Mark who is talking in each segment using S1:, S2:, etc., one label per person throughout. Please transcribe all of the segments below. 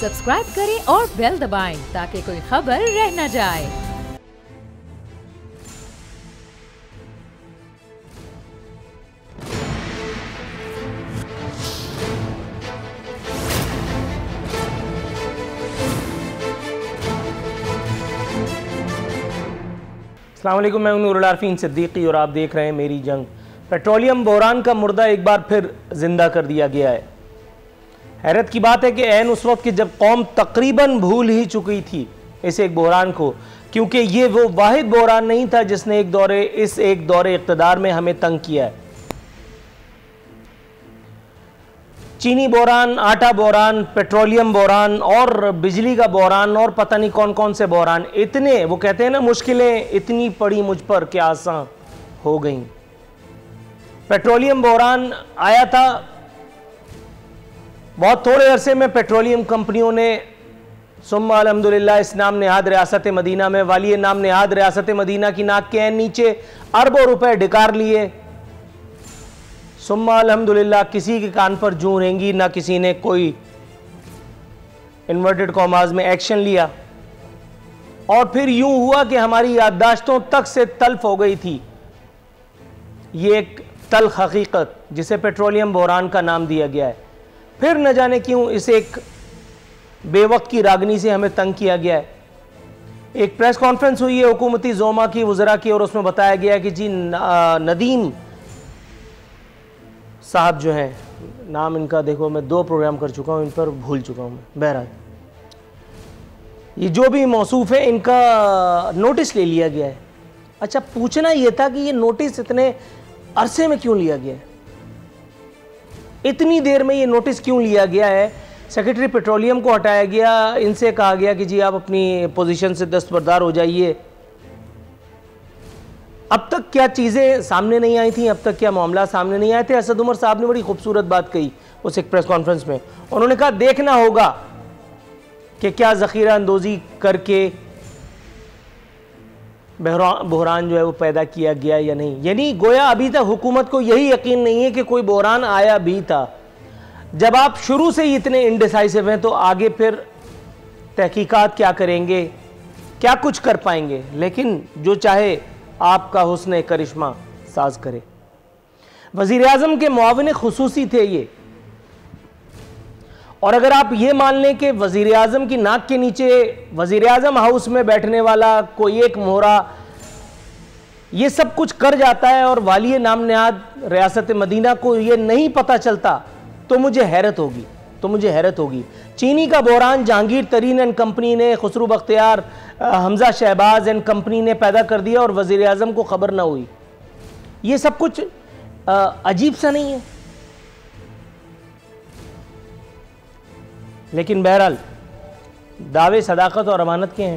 S1: Subscribe करें और bell दबाएं ताकि कोई खबर रह न जाए।
S2: अस्सलाम वालेकुम, मैं नूरुल आरफीन सिद्दीकी और आप देख रहे हैं मेरी जंग। पेट्रोलियम बहरान का मुर्दा एक बार फिर जिंदा कर दिया गया है। हैरत की बात है कि ऐन उस वक्त की जब कौम तकरीबन भूल ही चुकी थी इस एक बहरान को, क्योंकि ये वो वाहिद बहरान नहीं था जिसने इस एक दौरे इक़्तिदार में हमें तंग किया है। चीनी बहरान, आटा बहरान, पेट्रोलियम बहरान और बिजली का बहरान और पता नहीं कौन कौन से बहरान, इतने वो कहते हैं ना मुश्किलें इतनी पड़ी मुझ पर कि आसान हो गई। पेट्रोलियम बहरान आया था, बहुत थोड़े अरसे में पेट्रोलियम कंपनियों ने सुम्मा अल्हम्दुलिल्लाह इस नाम नेहाद रियासत मदीना में वाली नाम नेहाद रियासत मदीना की नाक के नीचे अरबों रुपए डिकार लिए। सुम्मा अल्हम्दुलिल्लाह किसी के कान पर जूं रहेंगी, ना किसी ने कोई इन्वर्टेड कॉमाज में एक्शन लिया। और फिर यूं हुआ कि हमारी याददाश्तों तक से तल्फ हो गई थी ये एक तल्ख हकीकत जिसे पेट्रोलियम बहरान का नाम दिया गया है। फिर न जाने क्यों इस एक बेवक्त की रागनी से हमें तंग किया गया है। एक प्रेस कॉन्फ्रेंस हुई है हुकूमती ज़ोमा की, वज़रा की, और उसमें बताया गया कि जी नदीम साहब जो हैं, नाम इनका देखो मैं 2 प्रोग्राम कर चुका हूँ, इन पर भूल चुका हूँ मैं, बहरहाल ये जो भी मौसूफ है इनका नोटिस ले लिया गया है। अच्छा, पूछना ये था कि ये नोटिस इतने अरसे में क्यों लिया गया है, इतनी देर में ये नोटिस क्यों लिया गया है। सेक्रेटरी पेट्रोलियम को हटाया गया, इनसे कहा गया कि जी आप अपनी पोजीशन से दस्तबरदार हो जाइए। अब तक क्या चीज़ें सामने नहीं आई थी, अब तक क्या मामला सामने नहीं आए थे। असद उमर साहब ने बड़ी खूबसूरत बात कही उस एक प्रेस कॉन्फ्रेंस में। उन्होंने कहा देखना होगा कि क्या ज़ख़ीरा अंदोज़ी करके बहरान जो है वो पैदा किया गया या नहीं। यानी गोया अभी तक हुकूमत को यही यकीन नहीं है कि कोई बहरान आया भी था। जब आप शुरू से ही इतने इनडिसाइसिव हैं तो आगे फिर तहकीकात क्या करेंगे, क्या कुछ कर पाएंगे। लेकिन जो चाहे आपका हुस्न करिश्मा साज करे। वज़ीर आज़म के मुआविन खुसूसी थे ये, और अगर आप ये मान लें कि वज़ीर आज़म की नाक के नीचे वज़ीर आज़म हाउस में बैठने वाला कोई एक मोहरा ये सब कुछ कर जाता है और वाली नाम नेहाद रियासत मदीना को ये नहीं पता चलता, तो मुझे हैरत होगी। चीनी का बहरान जहांगीर तरीन एंड कंपनी ने, खुसरू बख्तियार, हमजा शहबाज एंड कंपनी ने पैदा कर दिया और वज़ीर आज़म को खबर ना हुई। ये सब कुछ अजीब सा नहीं है। लेकिन बहरहाल दावे सदाकत और अमानत के हैं।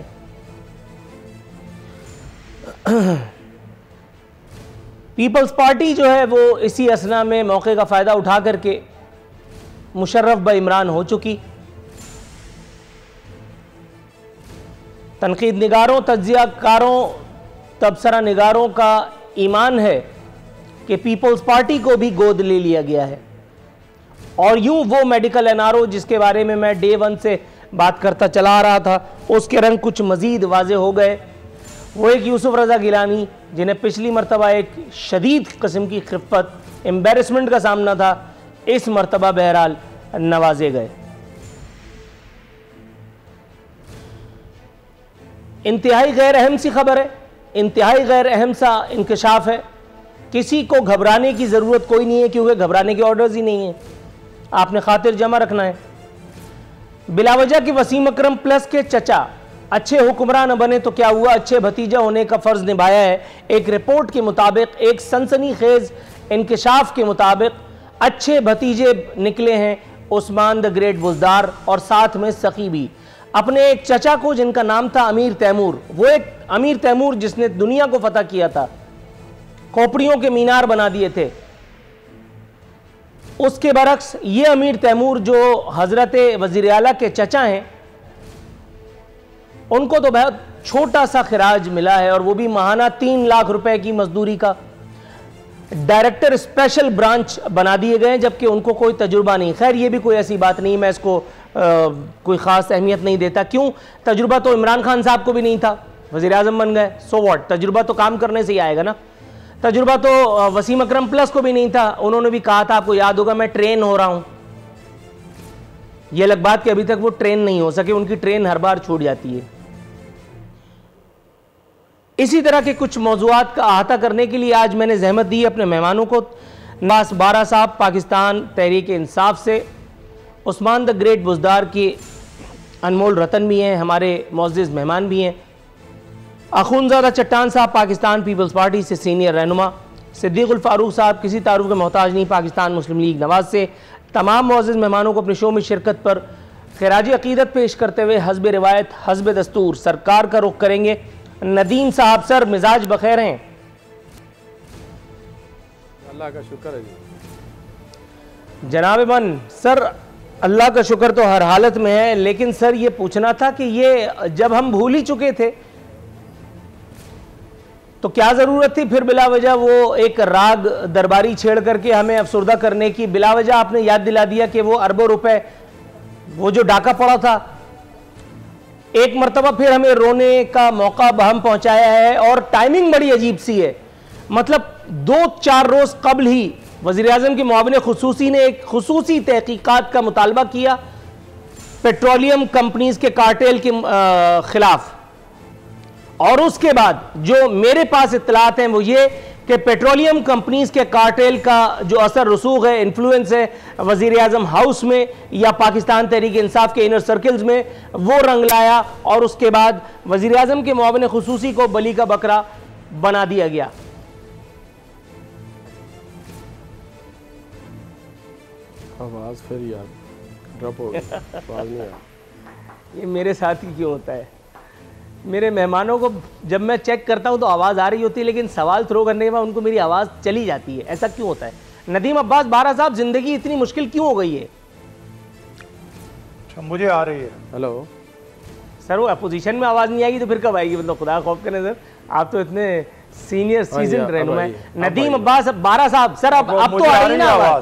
S2: पीपल्स पार्टी जो है वो इसी असना में मौके का फ़ायदा उठा करके मुशर्रफ ब इमरान हो चुकी। तनकीद निगारों, तज्ज़ियाकारों, तबसरा निगारों का ईमान है कि पीपल्स पार्टी को भी गोद ले लिया गया है। और यूं वो मेडिकल एनआरओ जिसके बारे में मैं डे 1 से बात करता चला आ रहा था, उसके रंग कुछ मज़ीद वाज़े हो गए। वो एक यूसुफ रज़ा गिलानी जिन्हें पिछली मरतबा एक शदीद किस्म की खिफ़्फ़त, एम्बेरसमेंट का सामना था, इस मरतबा बहरहाल नवाजे गए। इंतहाई गैर अहम सी खबर है, इंतहाई गैर अहम सा इंकशाफ है। किसी को घबराने की ज़रूरत कोई नहीं है, क्योंकि घबराने के ऑर्डर्स ही नहीं है। आपने खातिर जमा रखना है। बिलावजह कि वसीम अकरम प्लस के चचा अच्छे हुक्मरान बने तो क्या हुआ, अच्छे भतीजा होने का फ़र्ज़ निभाया है। एक रिपोर्ट के मुताबिक, एक सनसनीखेज़ इंकशाफ के मुताबिक अच्छे भतीजे निकले हैं उस्मान द ग्रेट बुज़दार और साथ में सखी भी। अपने एक चचा को जिनका नाम था अमीर तैमूर, वो एक अमीर तैमूर जिसने दुनिया को फतह किया था, खोपड़ियों के मीनार बना दिए थे, उसके बरक्स ये अमीर तैमूर जो हज़रत वज़ीर आला के चचा हैं, उनको तो बहुत छोटा सा खिराज मिला है और वो भी माहाना 3 लाख रुपए की मजदूरी का। डायरेक्टर स्पेशल ब्रांच बना दिए गए जबकि उनको कोई तजुर्बा नहीं। खैर ये भी कोई ऐसी बात नहीं, मैं इसको कोई ख़ास अहमियत नहीं देता। क्यों? तजुर्बा तो इमरान खान साहब को भी नहीं था, वज़ीर आज़म बन गए, सो व्हाट, तजुर्बा तो काम करने से ही आएगा ना। तजुर्बा तो वसीम अकरम प्लस को भी नहीं था, उन्होंने भी कहा था, आपको याद होगा, मैं ट्रेन हो रहा हूं। यह अलग बात कि अभी तक वो ट्रेन नहीं हो सके, उनकी ट्रेन हर बार छूट जाती है। इसी तरह के कुछ मौज़ूआत का अहाता करने के लिए आज मैंने जहमत दी अपने मेहमानों को। नास बारा साहब पाकिस्तान तहरीक इंसाफ से, उस्मान द ग्रेट बुज़दार के अनमोल रतन भी हैं, हमारे मोअज़्ज़िज़ मेहमान भी हैं। अख़ुनज़ादा चट्टान साहब पाकिस्तान पीपल्स पार्टी से सीनियर रहनुमा, सिद्दीक़ुल फ़ारूक साहब किसी तारुफ़ के मोहताज नहीं, पाकिस्तान मुस्लिम लीग नवाज़ से। तमाम मुअज़्ज़िज़ मेहमानों को अपने शो में शिरकत पर ख़िराज अक़ीदत पेश करते हुए हस्ब रिवायत हस्ब दस्तूर सरकार का रुख करेंगे। नदीम साहब, सर मिजाज बखैर हैं?
S3: अल्लाह का शुक्र है जी।
S2: जनाब मन, सर अल्लाह का शुक्र तो हर हालत में है, लेकिन सर ये पूछना था कि ये जब हम भूल ही चुके थे तो क्या ज़रूरत थी फिर बिला वजह वो एक राग दरबारी छेड़ करके हमें अफसुर्दा करने की? बिला वजह आपने याद दिला दिया कि वो अरबों रुपए, वो जो डाका पड़ा था, एक मरतबा फिर हमें रोने का मौका बहम पहुंचाया है। और टाइमिंग बड़ी अजीब सी है, मतलब 2-4 रोज़ कबल ही वज़ीर आज़म के मुआविन खुसूसी ने एक खुसूसी तहकीकात का मुतालबा किया पेट्रोलियम कंपनीज के कार्टेल के खिलाफ। और उसके बाद जो मेरे पास इत्तलात हैं वो ये कि पेट्रोलियम कंपनीज के कार्टेल का जो असर रसूख है, इन्फ्लुएंस है वज़ीर आज़म हाउस में या पाकिस्तान तहरीक इंसाफ के इनर सर्कल्स में, वो रंग लाया और उसके बाद वज़ीर आज़म के मुआविन खुसूसी को बली का बकरा बना दिया गया।
S3: आवाज़ फिर यार ड्रॉप हो गई, आवाज़ नहीं आ।
S2: ये मेरे साथ ही क्यों होता है? मेरे मेहमानों को जब मैं चेक करता हूं तो आवाज़ आ रही होती है, लेकिन सवाल थ्रो करने के बाद उनको मेरी आवाज़ चली जाती है। ऐसा क्यों होता है? नदीम अब्बास बारा साहब, ज़िंदगी इतनी मुश्किल क्यों हो गई है?
S4: मुझे आ रही है।
S3: हेलो
S2: सर, वो अपोजिशन में आवाज़ नहीं आएगी तो फिर कब आएगी? मतलब खुदा खौफ करें सर, आप तो इतने सीनियर सीजन रहनुमा है। नदीम अब्बास बारा साहब, सर अब तो आ रही ना आवाज़?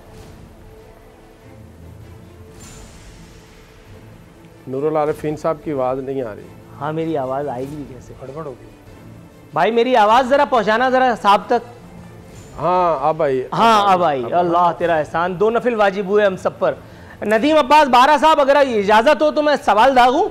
S3: नूरुल आरिफीन साहब की आवाज़ नहीं आ रही।
S2: हाँ, मेरी आवाज़ आएगी भी कैसे?
S4: गड़बड़ होगी
S2: भाई, मेरी आवाज़ ज़रा पहुँचाना ज़रा साहब तक।
S3: हाँ अब आई।
S2: हाँ अब आई। अल्लाह तेरा एहसान, 2 नफिल वाजिब हुए हम सब पर। नदीम अब्बास बारा साहब, अगर इजाज़त हो तो मैं सवाल दागूं?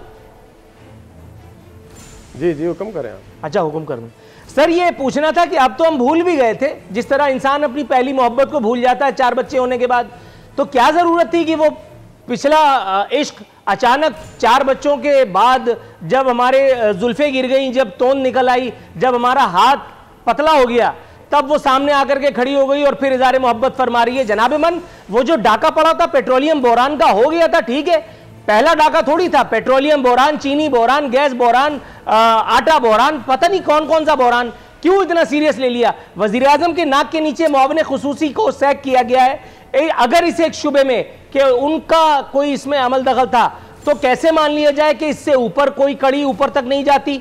S3: जी जी, हुक्म करें आप।
S2: अच्छा, हुक्म कर दूं। सर, ये पूछना था कि अब तो हम भूल भी गए थे, जिस तरह इंसान अपनी पहली मोहब्बत को भूल जाता है 4 बच्चे होने के बाद, तो क्या ज़रूरत थी कि वो पिछला इश्क अचानक 4 बच्चों के बाद जब हमारे जुल्फे गिर गई, जब तोंद निकल आई, जब हमारा हाथ पतला हो गया, तब वो सामने आकर के खड़ी हो गई और फिर इज़हार मोहब्बत फरमा रही है। जनाब मन, वो जो डाका पड़ा था पेट्रोलियम बोरान का, हो गया था, ठीक है, पहला डाका थोड़ी था। पेट्रोलियम बोरान, चीनी बोरान, गैस बोरान, आटा बोरान, पता नहीं कौन कौन सा बोरान, क्यों इतना सीरियस ले लिया? वज़ीर आज़म के नाक के नीचे मुआविन खुसूसी को सैक किया गया है। अगर इस एक शुबे में कि उनका कोई इसमें अमल दखल था, तो कैसे मान लिया जाए कि इससे ऊपर कोई कड़ी ऊपर तक नहीं जाती?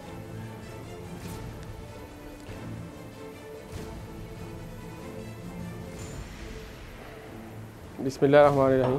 S3: बिस्मिल्लाहिर्रहमानिर्रहीम।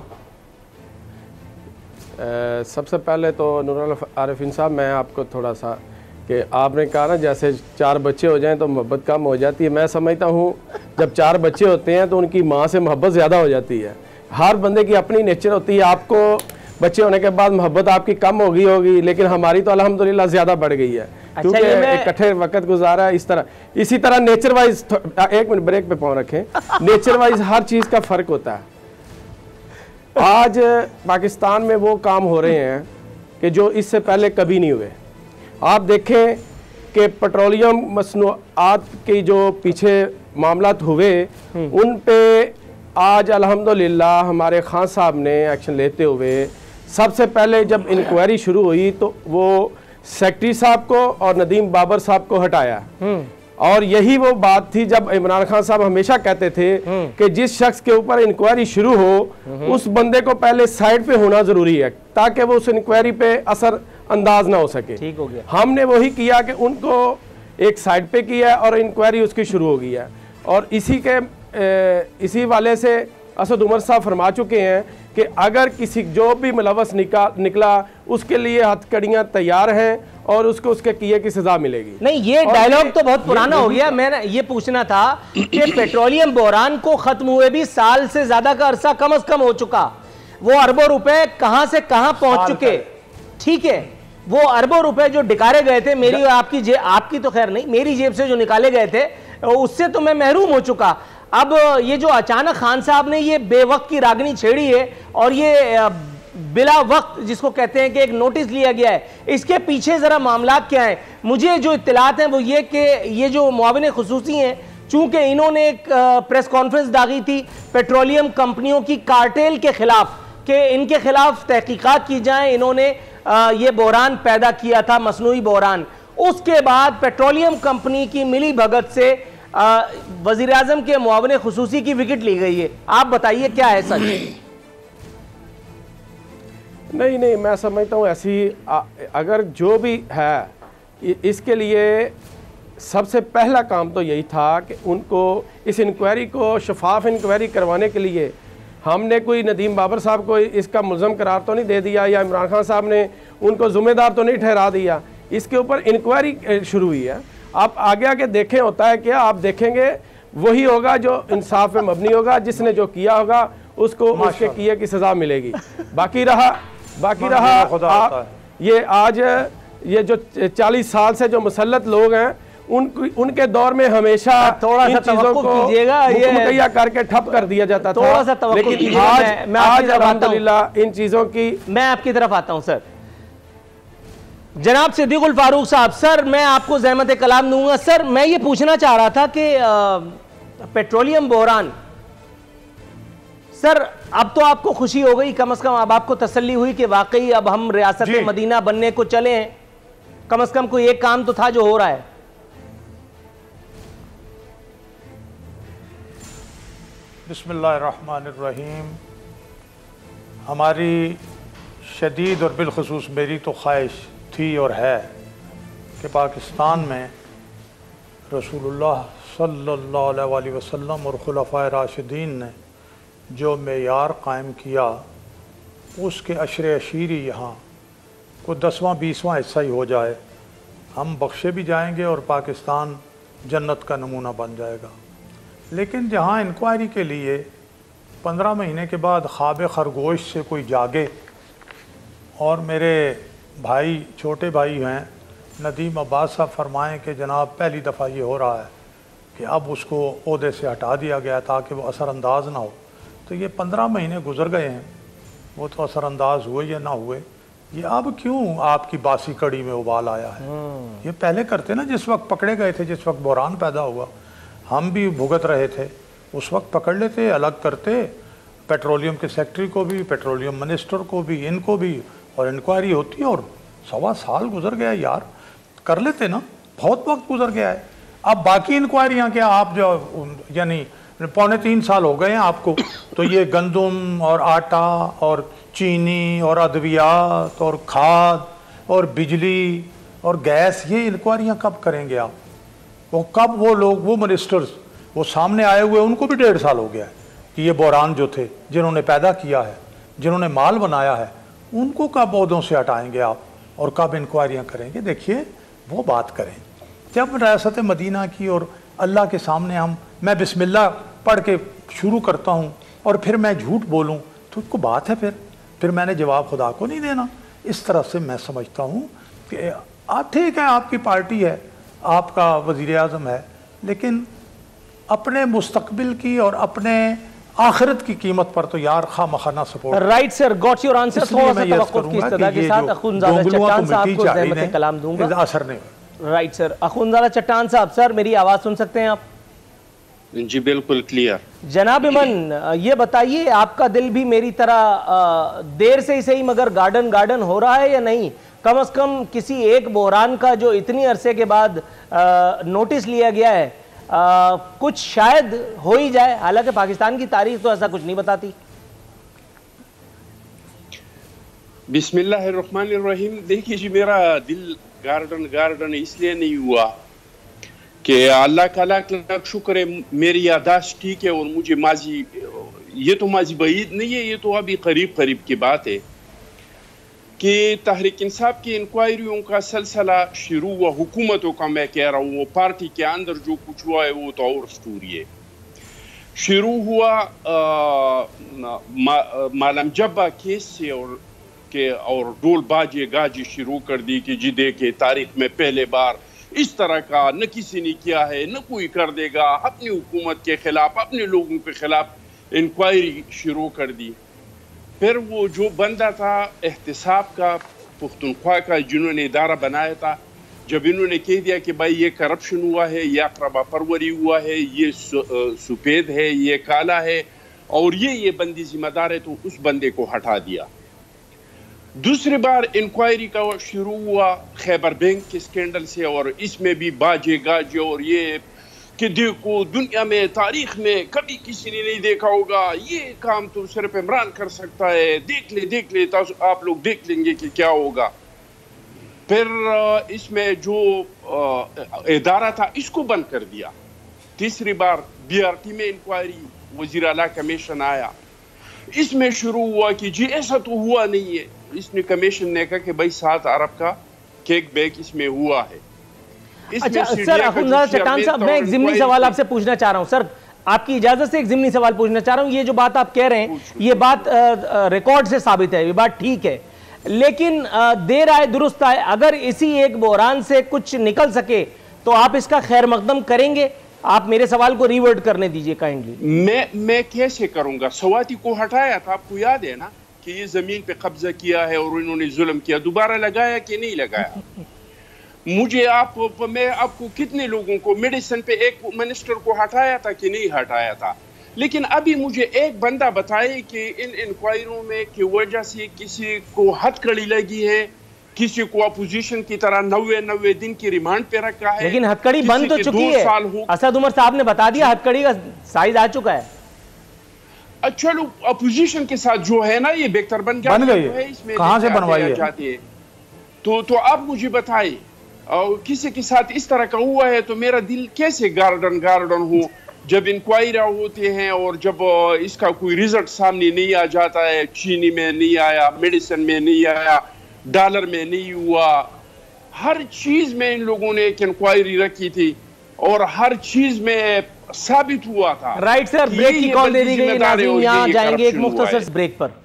S3: सबसे पहले तो नूरुल आरिफीन साहब, मैं आपको थोड़ा सा कि आपने कहा ना जैसे 4 बच्चे हो जाएं तो मोहब्बत कम हो जाती है। मैं समझता हूँ जब 4 बच्चे होते हैं तो उनकी माँ से मोहब्बत ज़्यादा हो जाती है। हर बंदे की अपनी नेचर होती है। आपको बच्चे होने के बाद मोहब्बत आपकी कम हो गई होगी, लेकिन हमारी तो अल्हम्दुलिल्लाह ज़्यादा बढ़ गई है, क्योंकि इकट्ठे वक्त गुजारा है। इसी तरह नेचर वाइज, 1 मिनट ब्रेक पे पाँव रखें, नेचर वाइज हर चीज़ का फ़र्क होता है। आज पाकिस्तान में वो काम हो रहे हैं कि जो इससे पहले कभी नहीं हुए। आप देखें कि पेट्रोलियम मसनूआत के जो पीछे मामलात हुए, उन पे आज अल्हम्दुलिल्लाह हमारे खान साहब ने एक्शन लेते हुए, सबसे पहले जब इंक्वायरी शुरू हुई तो वो सेक्रेटरी साहब को और नदीम बाबर साहब को हटाया। और यही वो बात थी जब इमरान खान साहब हमेशा कहते थे कि जिस शख्स के ऊपर इंक्वायरी शुरू हो उस बंदे को पहले साइड पे होना जरूरी है, ताकि वो उस इंक्वायरी पे असर अंदाज ना हो सके।
S2: ठीक हो गया।
S3: हमने वही किया कि उनको एक साइड पे किया और इंक्वायरी उसकी शुरू हो गई है। और इसी वाले से असद उमर साहब फरमा चुके हैं कि अगर किसी जो भी मुलवस निकला उसके लिए हथकड़ियाँ तैयार हैं और उसको उसके किए की सजा मिलेगी।
S2: नहीं, ये डायलॉग तो बहुत पुराना हो गया। मैंने ये पूछना था कि पेट्रोलियम बहरान को खत्म हुए भी साल से ज्यादा का अरसा कम से कम हो चुका, वो अरबों रुपए कहां से कहां पहुंच चुके। ठीक है, वो अरबों रुपए जो डिकारे गए थे, मेरी और आपकी तो खैर नहीं, मेरी जेब से जो निकाले गए थे उससे तो मैं महरूम हो चुका। अब ये जो अचानक खान साहब ने ये बेवक्त की रागनी छेड़ी है और ये बिला वक्त जिसको कहते हैं कि एक नोटिस लिया गया है, इसके पीछे जरा मामला क्या है? मुझे जो इत्तलात हैं वो ये कि ये जो मुआविन खुसूसी हैं, चूंकि इन्होंने एक प्रेस कॉन्फ्रेंस दागी थी पेट्रोलियम कंपनियों की कार्टेल के खिलाफ कि इनके खिलाफ तहकीकात की जाए, इन्होंने ये बहरान पैदा किया था, मसनूई बहरान। उसके बाद पेट्रोलियम कंपनी की मिली भगत से वजीर आजम के मुआविन खुसूसी की विकेट ली गई है। आप बताइए क्या है सच?
S3: नहीं, मैं समझता हूँ ऐसी अगर जो भी है, इसके लिए सबसे पहला काम तो यही था कि उनको इस इंक्वायरी को शफाफ इंक्वायरी करवाने के लिए हमने कोई नदीम बाबर साहब को इसका मुल्ज़म करार तो नहीं दे दिया या इमरान खान साहब ने उनको ज़िम्मेदार तो नहीं ठहरा दिया। इसके ऊपर इंक्वायरी शुरू हुई है। आप आगे आगे देखें होता है क्या, आप देखेंगे वही होगा जो इंसाफ पे मबनी होगा, जिसने जो किया होगा उसको उसके किए की सज़ा मिलेगी। बाकी रहा आप ये आज ये जो 40 साल से जो मुसल्लत लोग हैं उनके दौर में हमेशा
S2: थोड़ा सा चीजों को कीजिएगा, ये
S3: मुकैया करके ठप कर दिया जाता था।
S2: थोड़ा सा
S3: लेकिन आज अल्हम्दुलिल्लाह इन चीजों की
S2: मैं आपकी तरफ आता हूं। सर जनाब सिद्दीकुल फारूक साहब, सर मैं आपको ज़हमत कलाम दूंगा। सर मैं ये पूछना चाह रहा था कि पेट्रोलियम बहरान, सर अब तो आपको खुशी हो गई, कम से कम अब आपको तसल्ली हुई कि वाकई अब हम रियासत मदीना बनने को चले हैं, कम से कम कोई एक काम तो था जो हो रहा है।
S4: बिस्मिल्लाहिर्रहमानिर्रहीम। हमारी शदीद और बिलखुसूस मेरी तो ख्वाहिश थी और है कि पाकिस्तान में रसूलुल्लाह सल्लल्लाहु अलैहि वसल्लम और खुलफाए राशिदीन ने जो मेयार कायम किया उसके अशरे अशीरी यहाँ को 10वां 20वां हिस्सा ही हो जाए, हम बख्शे भी जाएंगे और पाकिस्तान जन्नत का नमूना बन जाएगा। लेकिन जहाँ इंक्वायरी के लिए 15 महीने के बाद ख्वाब खरगोश से कोई जागे और मेरे भाई छोटे भाई हैं नदीम अब्बास साहब फरमाएँ कि जनाब पहली दफ़ा ये हो रहा है कि अब उसको ओहदे से हटा दिया गया ताकि वो असरअंदाज ना हो, तो ये 15 महीने गुजर गए हैं, वो तो असरअंदाज हुए या ना हुए, ये अब क्यों आपकी बासी कड़ी में उबाल आया है? ये पहले करते ना, जिस वक्त पकड़े गए थे, जिस वक्त बहरान पैदा हुआ, हम भी भुगत रहे थे, उस वक्त पकड़ लेते, अलग करते, पेट्रोलियम के सेक्रेटरी को भी, पेट्रोलियम मिनिस्टर को भी, इनको भी, और इंक्वायरी होती है। और 1.25 साल गुजर गया यार, कर लेते ना, बहुत वक्त गुजर गया है। अब बाकी इंक्वायरियाँ क्या, आप जो यानी 2.25 साल हो गए हैं आपको, तो ये गंदम और आटा और चीनी और अद्वियात और खाद और बिजली और गैस, ये इंक्वायरियाँ कब करेंगे आप? वो कब वो लोग, वो मिनिस्टर्स वो सामने आए हुए, उनको भी 1.5 साल हो गया है कि ये बहरान जो थे, जिन्होंने पैदा किया है, जिन्होंने माल बनाया है, उनको कब ओहदों से हटाएंगे आप और कब इंक्वायरियाँ करेंगे? देखिए वो बात करें जब रियासत मदीना की, और अल्लाह के सामने मैं बिस्मिल्लाह पढ़ के शुरू करता हूँ और फिर मैं झूठ बोलूँ तो इसको बात है, फिर मैंने जवाब खुदा को नहीं देना। इस तरह से मैं समझता हूँ कि ठीक है, आपकी पार्टी है, आपका वज़ीर आज़म है, लेकिन अपने मुस्तकबिल की और अपने आखिरत की कीमत पर तो यार खामखा support.
S2: Right sir, got your answer. थोड़ा सा तवक्कुफ की इस्तदा के साथ अखुंज़ादा चट्टान साहब को ज़हमत कलाम दूंगा।
S4: असर नहीं।
S2: राइट सर, अखुंज़ादा चट्टान साहब, सर मेरी आवाज़ सुन सकते हैं आप?
S5: जी बिल्कुल क्लियर।
S2: जनाब इमन, ये बताइए आपका दिल भी मेरी तरह देर से ही सही मगर गार्डन हो रहा है या नहीं? कम से कम किसी एक बहरान का जो इतनी अरसे के बाद नोटिस लिया गया है, कुछ शायद हो ही जाए, हालांकि पाकिस्तान की तारीख तो ऐसा कुछ नहीं बताती।
S5: बिस्मिल्लाहिर्रहमानिर्रहीम। देखिए जी, मेरा दिल गार्डन इसलिए नहीं हुआ कि अल्लाह का लाख लाख शुक्र है, मेरी यादाश्त ठीक है और मुझे माजी ये तो माजी बईद नहीं है, ये तो अभी करीब करीब की बात है कि तहरीक इंसाफ की इंक्वायरियों का सिलसिला शुरू हुआ। हुकूमतों का मैं कह रहा हूँ, वो पार्टी के अंदर जो कुछ हुआ है वो तो और स्टोरी है। शुरू हुआ मालम जब्बा केस से और डोल बाजे गाजी शुरू कर दी कि जी देखे तारीख में पहले बार इस तरह का न किसी ने किया है न कोई कर देगा। अपनी हुकूमत के खिलाफ, अपने लोगों के खिलाफ इंक्वायरी शुरू कर दी। फिर वो जो बंदा था एहतिसाब का, पुख्तनख्वा का, जिन्होंने इदारा बनाया था, जब इन्होंने कह दिया कि भाई ये करप्शन हुआ है, ये अकरबा परवरी हुआ है, ये सुपेद है, ये काला है और ये बंदी जिम्मेदार है, तो उस बंदे को हटा दिया। दूसरी बार इंक्वायरी का शुरू हुआ खैबर बैंक के स्कैंडल से, और इसमें भी बाजे गाजे और ये कि देखो दुनिया में तारीख में कभी किसी ने नहीं देखा होगा, ये काम तो सिर्फ इमरान कर सकता है, देख ले तो आप लोग देख लेंगे कि क्या होगा। फिर इसमें जो इदारा था इसको बंद कर दिया। तीसरी बार BRT में इंक्वायरी, वज़ीर आला कमीशन आया, इसमें शुरू हुआ कि जी ऐसा तो हुआ नहीं है। इसने कमीशन ने कहा कि भाई 7 अरब का केक बैक इसमें हुआ है।
S2: अच्छा सर, अखुंदजादा चट्टान साहब, मैं एक ज़िमनी सवाल आपसे पूछना चाह रहा हूं सर, आपकी इजाजत से एक ज़िमनी सवाल पूछना चाह रहा हूं। ये जो बात आप कह रहे हैं ये बात रिकॉर्ड से साबित है, ये बात ठीक है, लेकिन देर आए दुरुस्त आए, अगर इसी एक बहरान से कुछ निकल सके तो आप इसका खैर मकदम करेंगे? आप मेरे सवाल को रिवर्ट करने दीजिए काइंडली।
S5: मैं कैसे करूंगा? सवाती को हटाया था, आपको याद है ना कि ये जमीन पे कब्जा किया है और इन्होंने जुल्म किया, दोबारा लगाया कि नहीं लगाया? मैं आपको कितने लोगों को, मेडिसिन पे एक मिनिस्टर को हटाया था कि नहीं हटाया था? लेकिन अभी मुझे एक बंदा बताए कि इन इंक्वायरियों में की वजह से किसी को हथकड़ी लगी है, किसी को अपोजिशन की तरह 90 दिन की रिमांड पे रखा है।
S2: लेकिन हथकड़ी बंद तो चुकी है, असद उमर साहब ने बता दिया हथकड़ी का साइज आ चुका है।
S5: अच्छा लोग अपोजिशन के साथ जो है ना ये बेहतर बन गई है, इसमें
S4: कहां से बनवाई
S5: जाती है? तो आप मुझे बताइए, और किसी के साथ इस तरह का हुआ है तो मेरा दिल कैसे गार्डन हो जब इंक्वायरी होती हैं और जब इसका कोई रिजल्ट सामने नहीं आ जाता है। चीनी में नहीं आया, मेडिसिन में नहीं आया, डॉलर में नहीं हुआ, हर चीज में इन लोगों ने एक इंक्वायरी रखी थी और हर चीज में साबित हुआ था।
S2: राइट सर, ब्रेक की कॉल दे दी गई, नाज़रीन यहाँ जाएंगे एक मुख्तसर ब्रेक पर।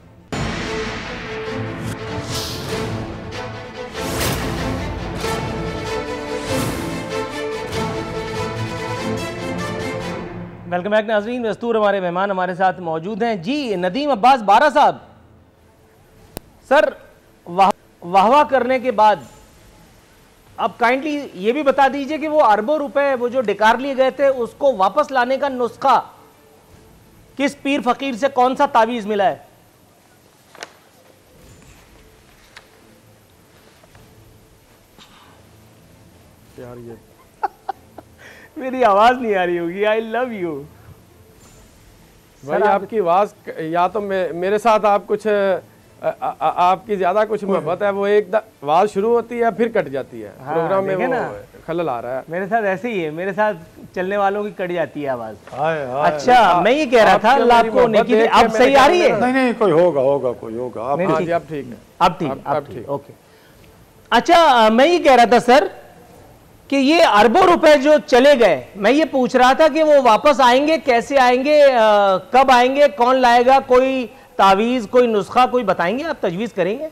S2: वेलकम बैक नाज़रीन, वस्तूर हमारे मेहमान हमारे साथ मौजूद हैं जी नदीम अब्बास बारा साहब। सर वाहवा करने के बाद अब काइंडली ये भी बता दीजिए कि वो अरबों रुपए वो जो डिकार लिए गए थे उसको वापस लाने का नुस्खा किस पीर फकीर से, कौन सा तावीज मिला है?
S3: यार ये
S2: मेरी आवाज नहीं आ रही होगी। आई लव यू
S3: भाई, आपकी आवाज या तो मेरे साथ आप कुछ आपकी ज्यादा कुछ मोहब्बत है, वो एक आवाज शुरू होती है फिर कट जाती है।
S2: हाँ,
S3: प्रोग्राम में वो खलल आ रहा है।
S2: मेरे साथ ऐसे ही है, मेरे साथ चलने वालों की कट जाती है आवाज। अच्छा, मैं ये कह रहा था अल्लाह आपको नेकी दे। अब सही आ रही है?
S4: नहीं, कोई होगा कोई होगा।
S3: अब ठीक है,
S2: अब ठीक, ओके। अच्छा, मैं ये कह रहा था सर कि ये अरबों रुपए जो चले गए, मैं ये पूछ रहा था कि वो वापस आएंगे, कैसे आएंगे, कब आएंगे, कौन लाएगा? कोई तावीज, कोई नुस्खा, कोई बताएंगे? आप तजवीज़ करेंगे?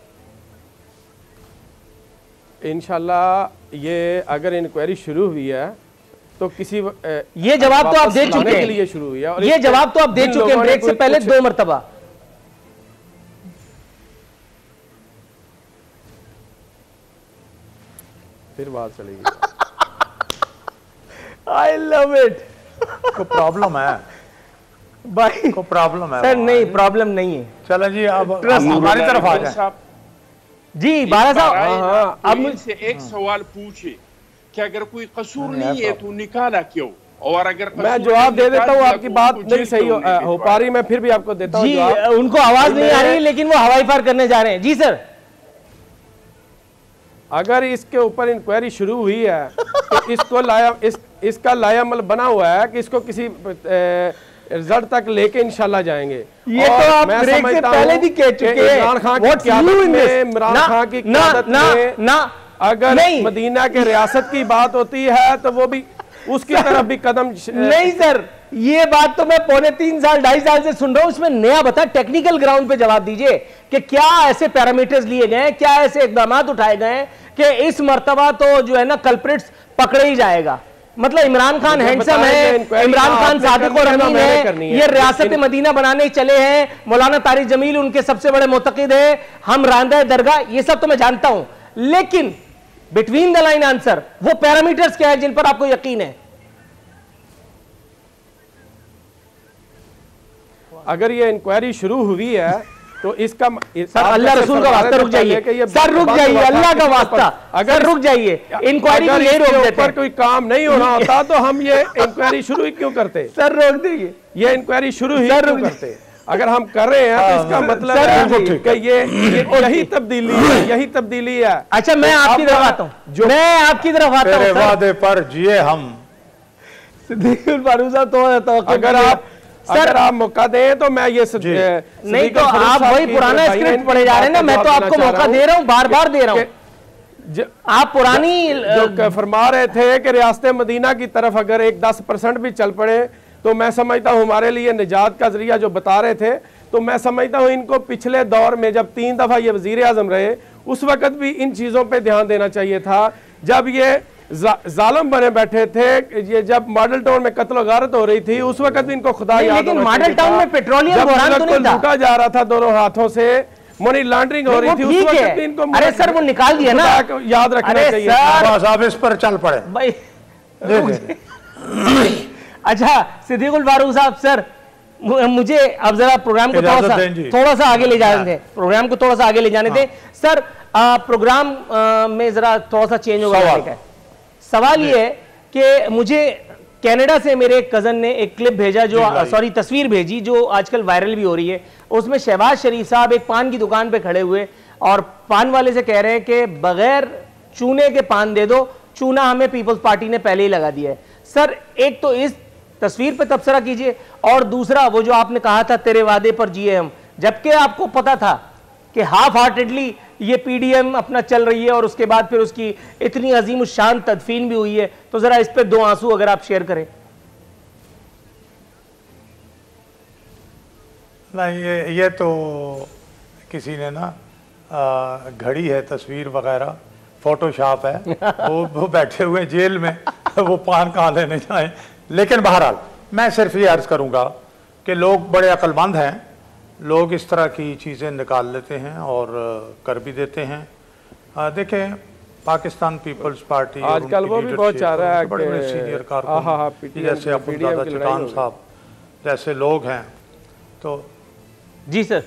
S3: इंशाल्लाह ये अगर इंक्वायरी शुरू हुई है तो किसी
S2: ये जवाब तो आप दे चुके हैं,
S3: लिए शुरू हुई है और
S2: ये जवाब तो आप दे चुके हैं ब्रेक से पहले 2 मरतबा।
S3: फिर बात चलेगी।
S2: I love it.
S4: को प्रॉब्लम है
S2: भाई,
S4: को प्रॉब्लम है
S2: सर? नहीं, प्रॉब्लम नहीं है।
S4: चलो जी, अब हमारी तरफ आ जाए
S2: जी बारा साहब।
S5: अब मुझसे एक सवाल पूछे कि अगर कोई कसूर नहीं है तो निकाला क्यों? और अगर
S3: मैं जवाब दे देता हूँ, आपकी बात नहीं सही हो पा रही, मैं फिर भी आपको देता हूँ
S2: जी। उनको आवाज नहीं आ रही लेकिन वो हवाई फायर करने जा रहे हैं। जी सर,
S3: अगर इसके ऊपर इंक्वायरी शुरू हुई है तो इसको इसका लायामल बना हुआ है कि इसको किसी रिजल्ट तक लेके इंशाल्लाह जाएंगे।
S2: ये तो आप ब्रेक से पहले भी कह चुके हैं।
S3: इमरान खान की क़यादत में अगर मदीना के रियासत की बात होती है तो वो भी उसकी तरफ भी कदम
S2: नहीं सर, ये बात तो मैं पौने 3 साल 2.5 साल से सुन रहा हूं। उसमें नया बता, टेक्निकल ग्राउंड पे जवाब दीजिए कि क्या ऐसे पैरामीटर्स लिए गए, क्या ऐसे इकदाम उठाए गए कि इस मर्तबा तो जो है ना कल्प्रिट्स पकड़े ही जाएगा। मतलब इमरान खान हैंडसम है, इमरान खान सादिक और अमीन है, ये रियासत मदीना बनाने चले हैं, मौलाना तारिक जमील उनके सबसे बड़े मुतक़िद है, हम रांदा दरगाह, ये सब तो मैं जानता हूं, लेकिन बिटवीन द लाइन आंसर वो पैरामीटर्स क्या है जिन पर आपको यकीन है?
S3: अगर ये इंक्वायरी शुरू हुई है तो इसका
S2: सर अल्लाह रसूल का वास्ता रुक जाइए, सर रुक जाइए, अल्लाह का वास्ता, अगर रुक जाइए, इंक्वायरी को यही रोक देते हैं।
S3: कोई काम नहीं हो रहा होता तो हम ये इंक्वायरी शुरू ही क्यों करते?
S2: सर रोक दीजिए,
S3: ये इंक्वायरी शुरू ही क्यों करते? अगर हम कर रहे हैं तो इसका मतलब है कि ये यही तब्दीली है, यही तब्दीली है।
S2: अच्छा मैं आपकी तरफ आता हूँ, मैं आपकी तरफ आता हूँ।
S4: वादे पर जिए हम
S2: सिद्दीकुल फारूक साहब, तो
S3: अगर आप मौका दें तो मैं ये
S2: नहीं तो आप वही पुराना स्क्रिप्ट पढ़े जा रहे हैं ना, मैं तो आपको मौका दे रहा हूँ, बार बार दे रहा हूँ। आप पुरानी
S3: जो फरमा रहे थे कि रियासत मदीना की तरफ अगर एक 10% भी चल पड़े तो मैं समझता हूँ हमारे लिए निजात का जरिया जो बता रहे थे, तो मैं समझता हूँ इनको पिछले दौर में जब 3 दफा ये वजीर आजम रहे उस वक्त भी इन चीजों पे ध्यान देना चाहिए था। जब ये जालिम बने बैठे थे, ये जब मॉडल टाउन में कत्ल गारत हो रही थी उस वक्त भी इनको खुदा याद,
S2: लेकिन मॉडल टाउन में पेट्रोलियम बहरान तो नहीं था,
S3: लूटा जा रहा था दोनों हाथों से, मनी लॉन्ड्रिंग हो रही थी उस वक्त भी इनको,
S2: अरे सर वो निकाल दिया ना,
S3: याद रखना चाहिए।
S4: आप इस पर चल पड़े
S2: भाई। अच्छा सिद्दीकुल फारूक साहब, सर मुझे अब जरा प्रोग्राम को थोड़ा सा आगे ले जाने थे, प्रोग्राम को थोड़ा सा आगे ले जाने थे सर। प्रोग्राम में जरा थोड़ा सा चेंज होगा। सवाल ये है कि मुझे कनाडा से मेरे कजन ने एक क्लिप भेजा, जो सॉरी तस्वीर भेजी जो आजकल वायरल भी हो रही है। उसमें शहबाज शरीफ साहब एक पान की दुकान पे खड़े हुए और पान वाले से कह रहे हैं कि बगैर चूने के पान दे दो, चूना हमें पीपल्स पार्टी ने पहले ही लगा दिया है। सर एक तो इस तस्वीर पे तबसरा कीजिए, और दूसरा वो जो आपने कहा था तेरे वादे पर जिए हम, जबकि आपको पता था कि हाफ हार्टेडली ये पीडीएम अपना चल रही है और उसके बाद फिर उसकी इतनी अजीम शान तदफीन भी हुई है, तो जरा इस पे 2 आंसू अगर आप शेयर करें।
S4: नहीं ये तो किसी ने ना घड़ी है, तस्वीर वगैरह फोटोशॉप है, वो बैठे हुए जेल में वो पान कहाँ लेने जाए। लेकिन बहरहाल मैं सिर्फ ये अर्ज़ करूँगा कि लोग बड़े अक्लमंद हैं, लोग इस तरह की चीज़ें निकाल लेते हैं और कर भी देते हैं। देखें पाकिस्तान पीपल्स पार्टी
S3: आजकल वो भी बहुत चाह रहा है कि
S4: बड़े सीनियर कारकुन जैसे अब्दुल्ला चटान साहब जैसे लोग हैं, तो
S2: जी सर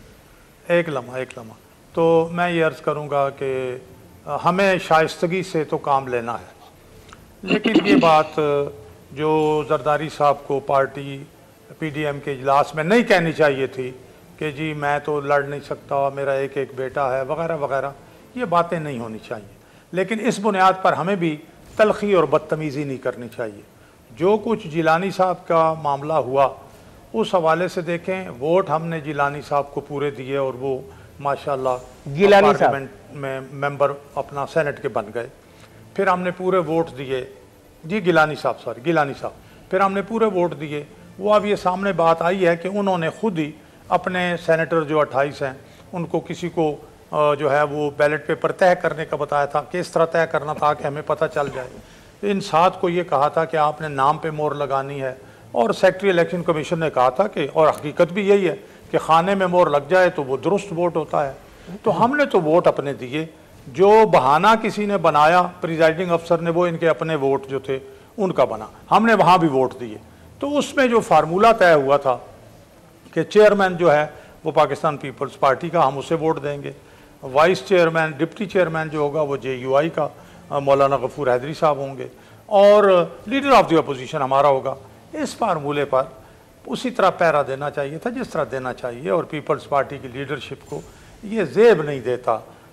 S4: एक लम्हा तो मैं ये अर्ज़ करूँगा कि हमें शाइस्तगी से तो काम लेना है, लेकिन ये बात जो जरदारी साहब को पार्टी पीडीएम के इजलास में नहीं कहनी चाहिए थी कि जी मैं तो लड़ नहीं सकता, मेरा एक बेटा है वगैरह वगैरह, ये बातें नहीं होनी चाहिए। लेकिन इस बुनियाद पर हमें भी तलखी और बदतमीज़ी नहीं करनी चाहिए। जो कुछ जिलानी साहब का मामला हुआ उस हवाले से देखें, वोट हमने जिलानी साहब को पूरे दिए और वो माशाल्लाह
S2: गिलानी
S4: पार्लियामेंट में मेंबर अपना सेनेट के बन गए। फिर हमने पूरे वोट दिए, जी गिलानी साहब, फिर हमने पूरे वोट दिए। वो अब ये सामने बात आई है कि उन्होंने खुद ही अपने सेनेटर जो 28 हैं उनको किसी को जो है वो बैलेट पेपर तय करने का बताया था, किस तरह तय करना था कि हमें पता चल जाए। इन 7 को ये कहा था कि आपने नाम पे मोहर लगानी है, और सेक्रेटरी इलेक्शन कमीशन ने कहा था कि, और हकीकत भी यही है कि खाने में मोहर लग जाए तो वो दुरुस्त वोट होता है। तो हमने तो वोट अपने दिए, जो बहाना किसी ने बनाया प्रिजाइडिंग अफसर ने, वो इनके अपने वोट जो थे उनका बना, हमने वहाँ भी वोट दिए। तो उसमें जो फार्मूला तय हुआ था कि चेयरमैन जो है वो पाकिस्तान पीपल्स पार्टी का, हम उसे वोट देंगे, वाइस चेयरमैन डिप्टी चेयरमैन जो होगा वो JUI का मौलाना गफूर हैदरी साहब होंगे, और लीडर ऑफ द अपोजिशन हमारा होगा। इस फार्मूले पर उसी तरह पैरा देना चाहिए था जिस तरह देना चाहिए, और पीपल्स पार्टी की लीडरशिप को ये जेब नहीं देता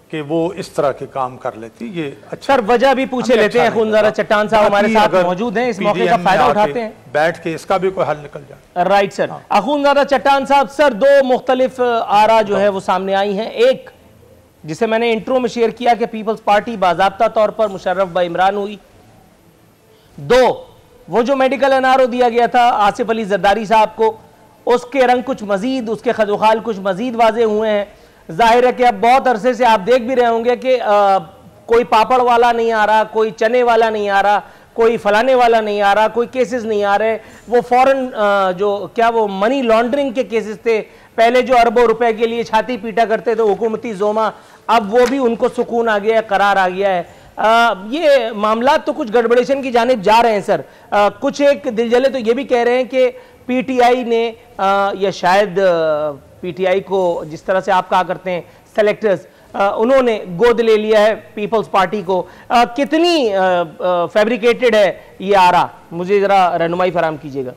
S4: कि वो इस तरह के काम कर लेती। ये अच्छा,
S2: सर वजह भी पूछे लेते हैं। खूनज़ादा चट्टान साहब हमारे साथ मौजूद हैं, इस मौके का फायदा उठाते हैं,
S4: बैठ के इसका भी कोई हल निकल जाए।
S2: Right sir. खूनज़ादा चट्टान साहब, सर दो मुख्तलिफ आरा जो है वो सामने आई हैं। एक जिसे मैंने इंट्रो में शेयर किया कि पीपल्स पार्टी बाज़ाब्ता तौर पर मुशर्रफ ब इमरान हुई। दो, वो जो मेडिकल एनआरओ दिया गया था आसिफ अली जरदारी साहब को, उसके रंग कुछ मजीद, उसके खदोखाल कुछ मजीद वाजे हुए हैं। जाहिर है कि अब बहुत अरसे से आप देख भी रहे होंगे कि कोई पापड़ वाला नहीं आ रहा, कोई चने वाला नहीं आ रहा, कोई फलाने वाला नहीं आ रहा, कोई केसेस नहीं आ रहे। वो फॉरेन जो क्या वो मनी लॉन्ड्रिंग के केसेस थे, पहले जो अरबों रुपए के लिए छाती पीटा करते थे हुकूमती जोमा, अब वो भी उनको सुकून आ गया है, करार आ गया है। ये मामला तो कुछ गड़बड़ेशन की जानिब जा रहे हैं सर। कुछ एक दिलजले तो ये भी कह रहे हैं कि पीटीआई ने या शायद पीटीआई को जिस तरह से आप कहा करते हैं सेलेक्टर्स, उन्होंने गोद ले लिया है पीपल्स पार्टी को। कितनी फैब्रिकेटेड है ये आरा, मुझे जरा रहनुमाई फराम कीजिएगा।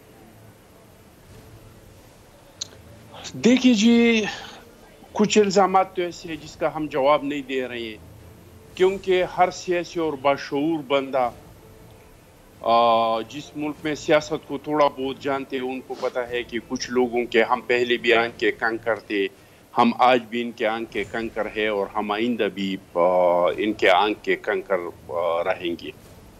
S5: देखिए जी, कुछ इल्जामात तो ऐसे हैं जिसका हम जवाब नहीं दे रहे हैं, क्योंकि हर सियासी और बाशऊर बंदा जिस मुल्क में सियासत को थोड़ा बहुत जानते हैं, उनको पता है कि कुछ लोगों के हम पहले भी आंख के कंकर थे, हम आज भी इनके आंख के कंकर है और हम आइंदा भी इनके आंख के कंकर रहेंगे।